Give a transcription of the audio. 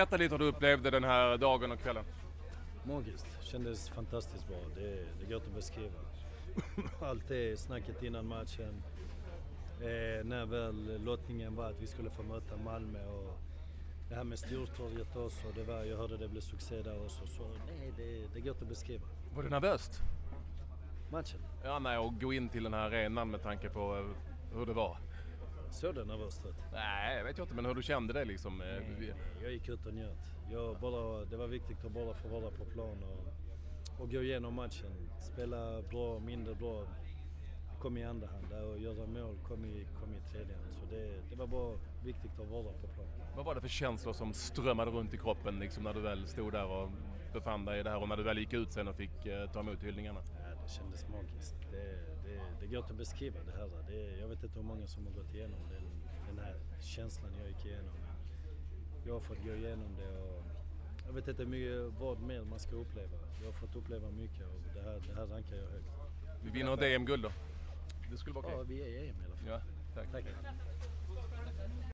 Berätta lite hur du upplevde den här dagen och kvällen. Magiskt. Kändes fantastiskt bra. Det går inte att beskriva. Allt det snacket innan matchen. När väl lottningen var att vi skulle få möta Malmö och det här med Stortorget också. Jag hörde det blev succé där också. Så nej, det går inte att beskriva. Var du nervöst? Matchen? Ja, nej, och gå in till den här arenan med tanke på hur det var. Så det nervöst ut? Nej, jag vet inte, men hur du kände det liksom. Nej, jag gick ut och njöt. Det var viktigt att bara få vara på plan och gå igenom matchen. Spela bra, mindre bra. Kom i andra hand och göra mål kom i tredje hand. Så det var bara viktigt att vara på plan. Vad var det för känslor som strömmade runt i kroppen liksom, när du väl stod där och befann dig i det här och när du väl gick ut sen och fick ta emot hyllningarna? Ja, det kändes magiskt. Det går inte att beskriva det här. Jag vet inte hur många som har gått igenom den här känslan jag gick igenom. Jag har fått gå igenom det och jag vet inte vad mer man ska uppleva. Jag har fått uppleva mycket och det här rankar jag högt. Vi vinner ett EM-guld då. Det skulle vara okej. Ja, vi är EM i alla fall. Ja, tack.